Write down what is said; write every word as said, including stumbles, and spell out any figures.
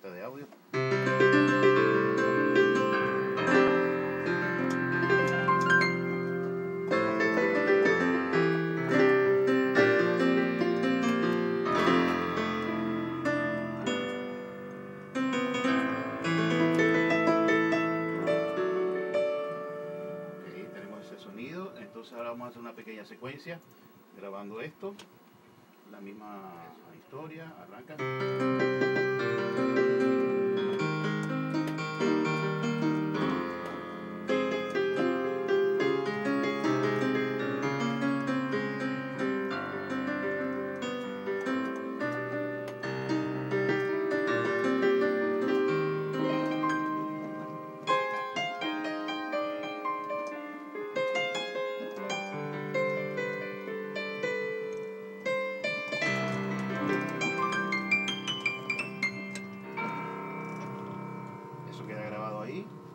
pruebita de audio. Ok, tenemos ese sonido. Entonces ahora vamos a hacer una pequeña secuencia grabando esto. La misma historia, arranca. Eso queda grabado ahí.